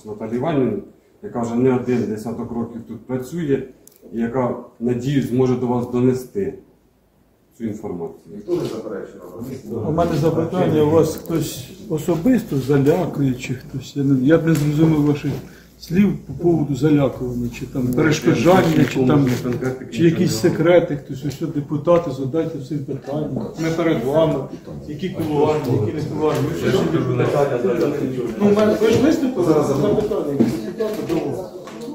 Наталію Іванівну, яка вже не один десяток років тут працює, і яка, надіюсь, зможе до вас донести цю інформацію. Ніхто не заперечує. У мене запитання, у вас хтось особисто залякує, чи хтось, я б не зрозумів ваших слів по поводу залякування, чи там перешкоджання, чи якісь секрети, хтось, ось депутати, задайте всім питання. Ми перед вами, які кулуарні, які не кулуарні. Ну, ви ж виступили за запитання, які депутати до вас.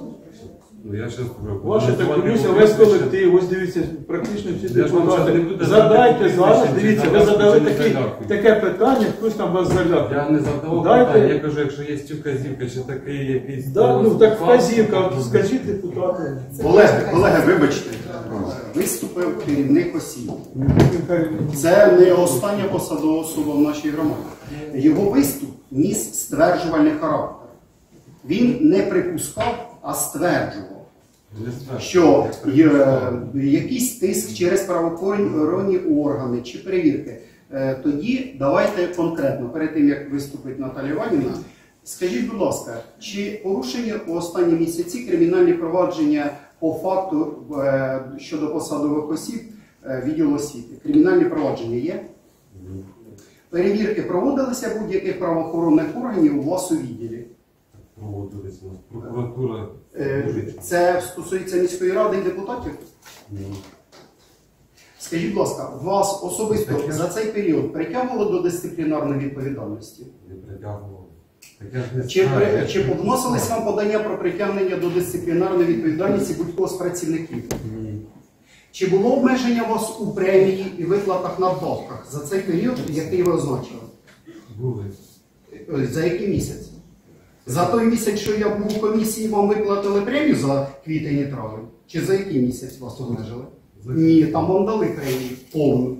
Ваша так комісія, весь колектив, ось дивіться, практично всі депутати. Задайте зараз, дивіться, ви задали таке питання, хтось там вас залякав. Я не задавав питання, я кажу, якщо є вказівка, чи такий якийсь... Ну так вказівка, скажіть депутату. Колеги, вибачте, виступив керівник осіб. Це не остання посадова особа в нашій громаді. Його виступ ніс стверджувальний характер. Він не припускав, а стверджував, що якийсь тиск через правоохоронні органи чи перевірки. Тоді давайте конкретно, перед тим, як виступить Наталія Іванівна, скажіть, будь ласка, чи порушені у останні місяці кримінальні провадження по факту щодо посадових осіб відділу освіти? Кримінальні провадження є? Перевірки проводилися будь-яких правоохоронних органів у вас у відділі? Проводилися. Прокуратура. Це стосується міської ради і депутатів? Ні. Скажіть, будь ласка, вас особисто за цей період притягували до дисциплінарної відповідальності? Не притягували. Чи вносились вам подання про притягнення до дисциплінарної відповідальності будь-кого з працівників? Ні. Чи було обмеження вас у премії і виплатах надбавках за цей період, який ви означили? Були. За який місяць? За той місяць, що я був у комісії, вам виплатили премію за квітень і травень? Чи за який місяць вас обмежили? Ні, там вам дали премію повну.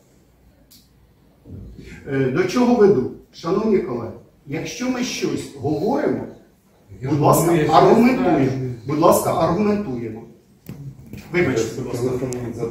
До чого веду? Шановні колеги, якщо ми щось говоримо, будь ласка, аргументуємо. Будь ласка, аргументуємо. Вибачте, будь ласка.